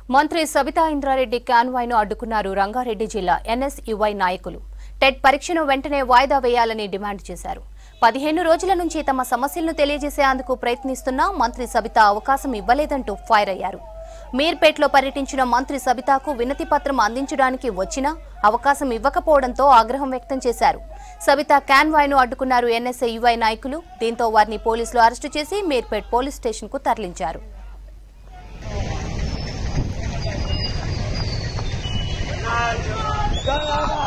మంత్రి సబితా ఇంద్రారెడ్డి కాన్వాయ్ను అడ్డుకున్నారు రంగారెడ్డి జిల్లా ఎన్ఎస్యుఐ నాయకులు. టెట్ పరీక్షను వెంటనే వాయిదా వేయాలని డిమాండ్ చేశారు. 15 రోజుల నుంచి తమ సమస్యలను తెలియజేసేందుకు ప్రయత్నిస్తున్నా మంత్రి సబితా అవకాశం ఇవ్వలేదంటూ ఫైర్ అయ్యారు. మీర్పేట్లో పర్యటించిన మంత్రి సబితాకు వినతి పత్రం అందించడానికి వచ్చినా అవకాశం ఇవ్వకపోవడంతో ఆగ్రహం వ్యక్తం చేశారు. సబితా కాన్వాయ్ను అడ్డుకున్నారు ఎన్ఎస్యుఐ నాయకులు. దీంతో వారిని పోలీసులు అరెస్టు చేసి మీర్పేట్ పోలీస్ స్టేషన్కు తరలించారు. Go!